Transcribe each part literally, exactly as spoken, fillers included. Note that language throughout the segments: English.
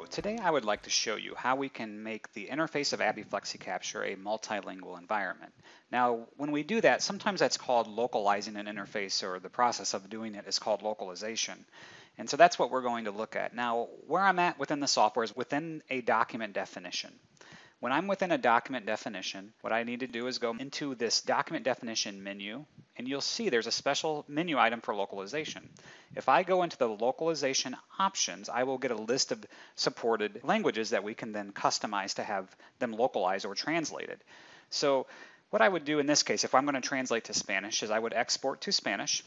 Hello, today I would like to show you how we can make the interface of ABBYY FlexiCapture a multilingual environment. Now, when we do that, sometimes that's called localizing an interface, or the process of doing it is called localization. And so that's what we're going to look at. Now, where I'm at within the software is within a document definition. When I'm within a document definition, what I need to do is go into this document definition menu, and you'll see there's a special menu item for localization. If I go into the localization options, I will get a list of supported languages that we can then customize to have them localized or translated. So what I would do in this case, if I'm going to translate to Spanish, is I would export to Spanish.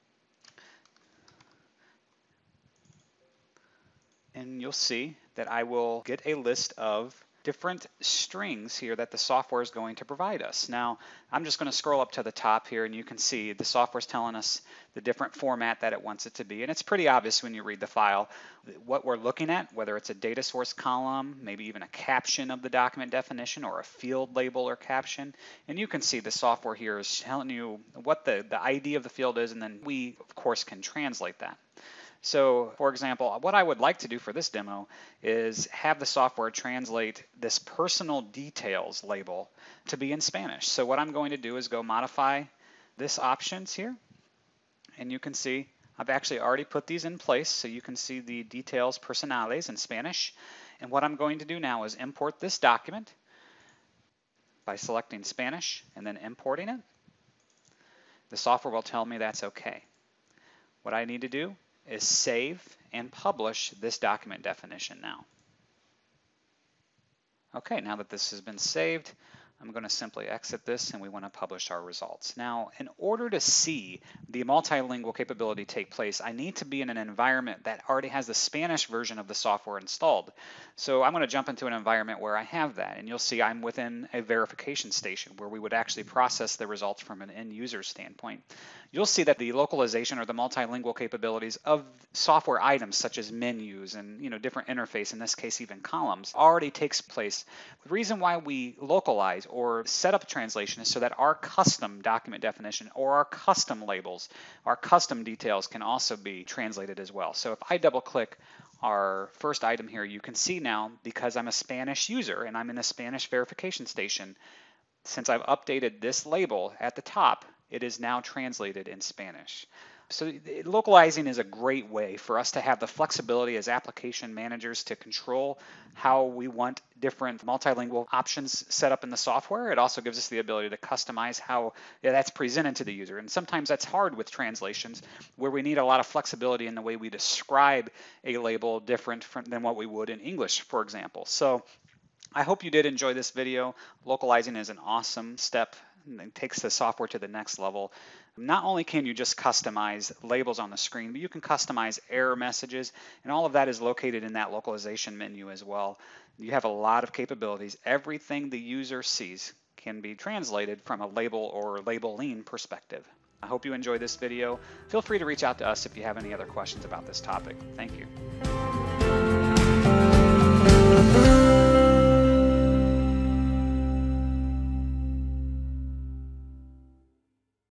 And you'll see that I will get a list of different strings here that the software is going to provide us. Now, I'm just going to scroll up to the top here, and you can see the software is telling us the different format that it wants it to be. And it's pretty obvious when you read the file what we're looking at, whether it's a data source column, maybe even a caption of the document definition, or a field label or caption. And you can see the software here is telling you what the, the I D of the field is, and then we, of course, can translate that. So, for example, what I would like to do for this demo is have the software translate this personal details label to be in Spanish. So what I'm going to do is go modify this options here, and you can see I've actually already put these in place, so you can see the details personales in Spanish. And what I'm going to do now is import this document by selecting Spanish and then importing it. The software will tell me that's okay. What I need to do is save and publish this document definition now. Okay, now that this has been saved, I'm going to simply exit this, and we want to publish our results. Now, in order to see the multilingual capability take place, I need to be in an environment that already has the Spanish version of the software installed. So I'm going to jump into an environment where I have that, and you'll see I'm within a verification station where we would actually process the results from an end user standpoint. You'll see that the localization or the multilingual capabilities of software items such as menus and you know different interface, in this case even columns, already takes place. The reason why we localize or set up a translation is so that our custom document definition or our custom labels, our custom details can also be translated as well. So if I double click our first item here, you can see now, because I'm a Spanish user and I'm in a Spanish verification station, since I've updated this label at the top, it is now translated in Spanish. So localizing is a great way for us to have the flexibility as application managers to control how we want different multilingual options set up in the software. It also gives us the ability to customize how that's presented to the user. And sometimes that's hard with translations, where we need a lot of flexibility in the way we describe a label different from, than what we would in English, for example. So I hope you did enjoy this video. Localizing is an awesome step and takes the software to the next level. Not only can you just customize labels on the screen, but you can customize error messages, and all of that is located in that localization menu as well. You have a lot of capabilities. Everything the user sees can be translated from a label or labeling perspective. I hope you enjoyed this video. Feel free to reach out to us if you have any other questions about this topic. Thank you.